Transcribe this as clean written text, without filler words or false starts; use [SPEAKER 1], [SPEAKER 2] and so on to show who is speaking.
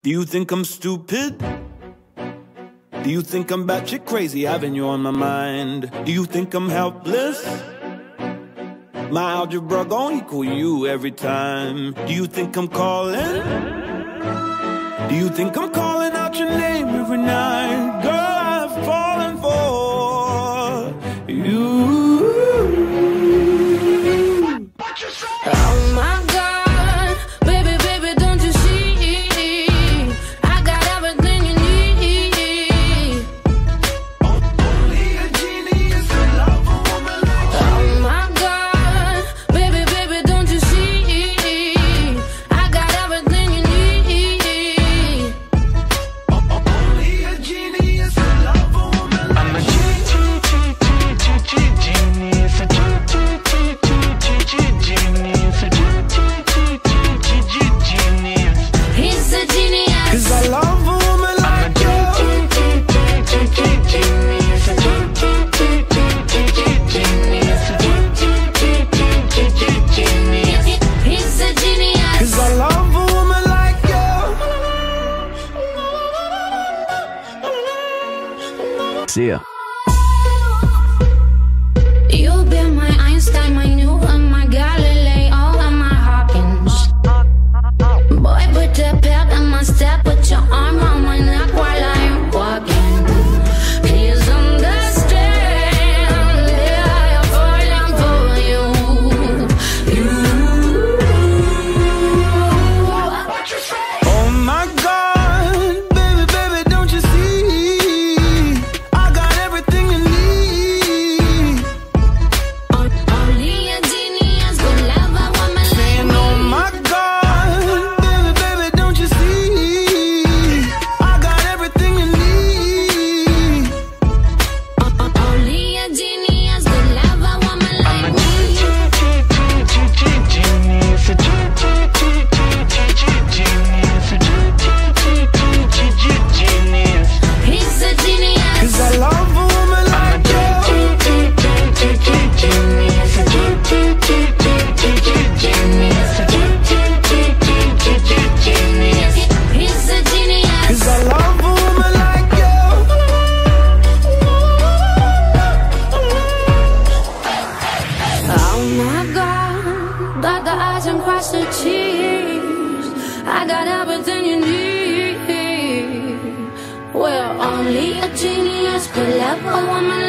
[SPEAKER 1] Do you think I'm stupid? Do you think I'm batshit crazy, having you on my mind? Do you think I'm helpless? My algebra gon' equal you every time. Do you think I'm calling? Do you think I'm calling out your name every night? Girl, I've fallen for you.
[SPEAKER 2] Oh my God, baby, baby, don't you see? I got everything you need.
[SPEAKER 1] Only a genius can love a woman like you.
[SPEAKER 2] Oh my God, baby, baby, don't you see? I got everything you need.
[SPEAKER 1] Only a genius can love a woman like
[SPEAKER 3] I'm a genius, a genius.
[SPEAKER 2] He's a genius.
[SPEAKER 1] 'cause I love a woman like you.
[SPEAKER 2] He's a genius.
[SPEAKER 1] 'Cause I love a woman like you. See ya.
[SPEAKER 2] You've been my Einstein, my Newton, my Galileo, and my Hawkins. Boy, put the pep in my step, put your arm on my neck while I'm walking. Please understand, yeah, I'm falling for you.
[SPEAKER 1] Oh my God, baby, baby, don't you see? I got everything you need.
[SPEAKER 2] Only a genius could love a woman like
[SPEAKER 1] Saying,
[SPEAKER 2] me.
[SPEAKER 1] oh my God, baby, baby, don't you see? I got everything you need.
[SPEAKER 2] Only a genius could love a woman like me. He's a genius.
[SPEAKER 1] 'Cause I love a woman like you.
[SPEAKER 2] He's a genius.
[SPEAKER 1] 'Cause I love a woman like you.
[SPEAKER 2] Oh my God, got the eyes and cross the T's. I got everything you need. Well, only a genius could love a woman